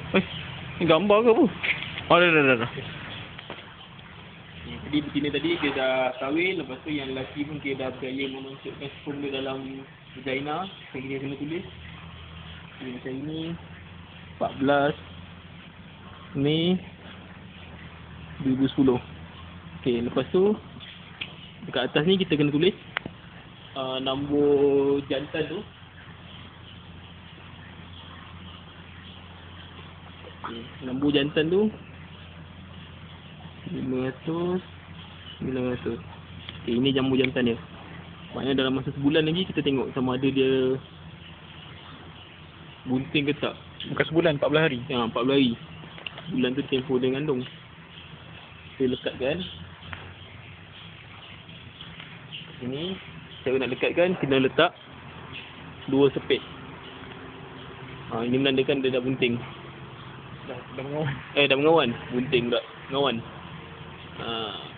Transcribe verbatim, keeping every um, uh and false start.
Eh, ni gambar ke apa? Oh, dah, dah, dah, dah. Jadi betina tadi dia dah kahwin, lepas tu yang lelaki pun dia dah berjaya memasukkan sperm dia dalam vagina. Sekarang dia kena tulis. Jadi macam ini, empat belas Mei dua ribu sepuluh. Okey, lepas tu dekat atas ni kita kena tulis uh, nombor jantan tu. Okay, nombor jantan tu lima ratus, sembilan ratus. Okay, ini jambu jantan dia. Maknanya dalam masa sebulan lagi kita tengok sama ada dia bunting ke tak. Bukan sebulan, empat belas hari. Ya, empat belas hari. Bulan tu tempoh dia ngandung. Kita lekatkan. Ini cara nak lekatkan kena letak dua sepit. Ha, ini menandakan dia dah bunting. Dah, dah mengawan. Eh dah mengawan. Bunting tak. Mengawan. Ha.